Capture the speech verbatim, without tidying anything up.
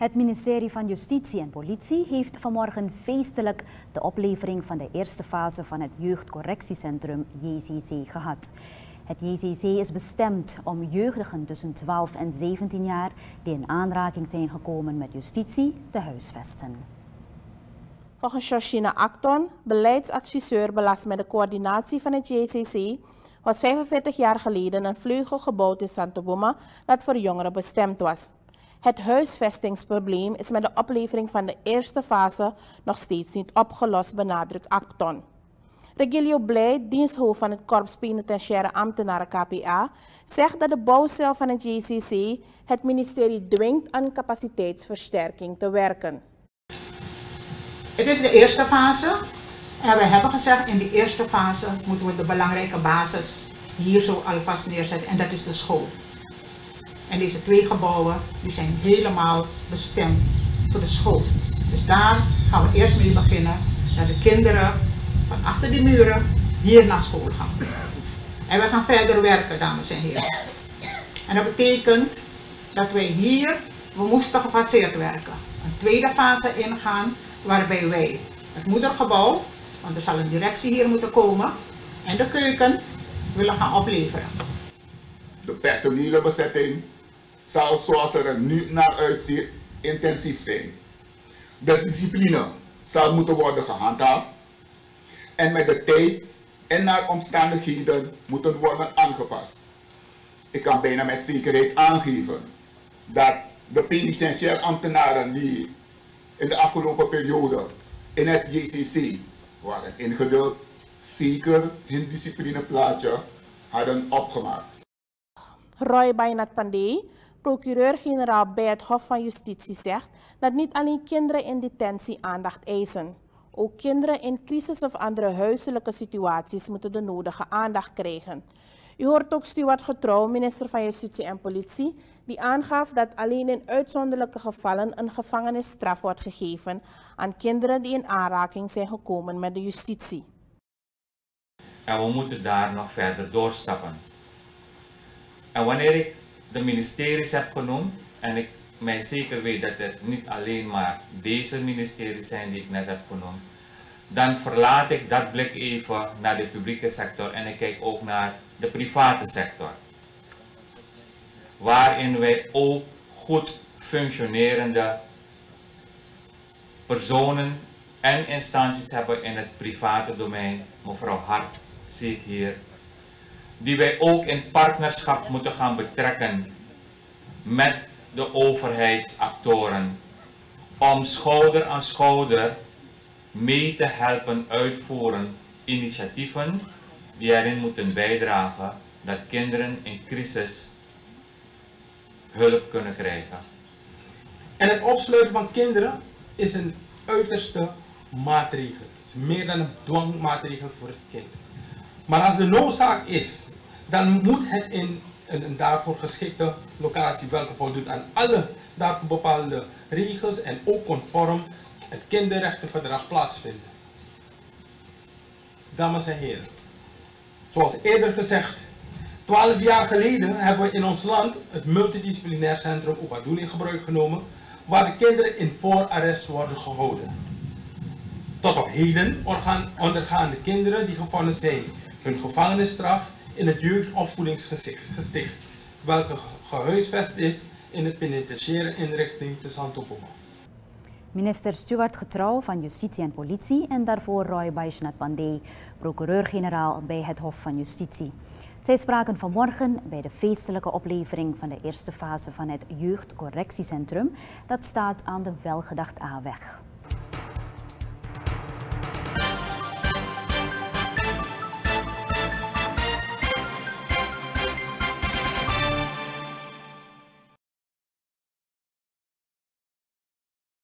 Het ministerie van Justitie en Politie heeft vanmorgen feestelijk de oplevering van de eerste fase van het jeugdcorrectiecentrum J C C gehad. Het J C C is bestemd om jeugdigen tussen twaalf en zeventien jaar die in aanraking zijn gekomen met justitie te huisvesten. Volgens Shoshina Acton, beleidsadviseur belast met de coördinatie van het J C C, was vijfenveertig jaar geleden een vleugel gebouwd in Santoboma dat voor jongeren bestemd was. Het huisvestingsprobleem is met de oplevering van de eerste fase nog steeds niet opgelost, benadrukt Acton. Regilio Blij, diensthoofd van het Korps Penitentiaire Ambtenaren K P A, zegt dat de bouwcel van het J C C het ministerie dwingt aan capaciteitsversterking te werken. Het is de eerste fase en we hebben gezegd in die eerste fase moeten we de belangrijke basis hier zo alvast neerzetten en dat is de school. En deze twee gebouwen die zijn helemaal bestemd voor de school. Dus daar gaan we eerst mee beginnen, dat de kinderen van achter die muren hier naar school gaan. En we gaan verder werken, dames en heren. En dat betekent dat wij hier, we moesten gefaseerd werken. Een tweede fase ingaan waarbij wij het moedergebouw, want er zal een directie hier moeten komen, en de keuken willen gaan opleveren. De personele bezetting zal, zoals er nu naar uitziet, intensief zijn. De discipline zal moeten worden gehandhaafd en met de tijd en naar omstandigheden moeten worden aangepast. Ik kan bijna met zekerheid aangeven dat de penitentiaire ambtenaren die in de afgelopen periode in het J C C waren ingedeeld, zeker hun disciplineplaatje hadden opgemaakt. Roy Bainat Pandey, procureur-generaal bij het Hof van Justitie, zegt dat niet alleen kinderen in detentie aandacht eisen. Ook kinderen in crisis of andere huiselijke situaties moeten de nodige aandacht krijgen. U hoort ook Stuart Getrouw, minister van Justitie en Politie, die aangaf dat alleen in uitzonderlijke gevallen een gevangenisstraf wordt gegeven aan kinderen die in aanraking zijn gekomen met de justitie. En we moeten daar nog verder doorstappen. En wanneer ik de ministeries heb genoemd, en ik mij zeker weet dat het niet alleen maar deze ministeries zijn die ik net heb genoemd, dan verlaat ik dat blik even naar de publieke sector en ik kijk ook naar de private sector. Waarin wij ook goed functionerende personen en instanties hebben in het private domein. Mevrouw Hart zie ik hier. Die wij ook in partnerschap moeten gaan betrekken met de overheidsactoren. Om schouder aan schouder mee te helpen uitvoeren initiatieven die erin moeten bijdragen dat kinderen in crisis hulp kunnen krijgen. En het opsluiten van kinderen is een uiterste maatregel. Het is meer dan een dwangmaatregel voor het kind. Maar als de noodzaak is, dan moet het in een, een daarvoor geschikte locatie, welke voldoet aan alle daartoe bepaalde regels en ook conform het kinderrechtenverdrag plaatsvinden. Dames en heren, zoals eerder gezegd, twaalf jaar geleden hebben we in ons land het multidisciplinair centrum Oepadoen in gebruik genomen, waar de kinderen in voorarrest worden gehouden. Tot op heden ondergaan de kinderen die gevangen zijn hun gevangenisstraf in het jeugdopvoedingsgesticht, welke gehuisvest is in het penitentiaire inrichting te Santoboma. Minister Stuart Getrouw van Justitie en Politie en daarvoor Roy Bainat Pandey, procureur-generaal bij het Hof van Justitie. Zij spraken vanmorgen bij de feestelijke oplevering van de eerste fase van het jeugdcorrectiecentrum dat staat aan de Welgedacht A-weg.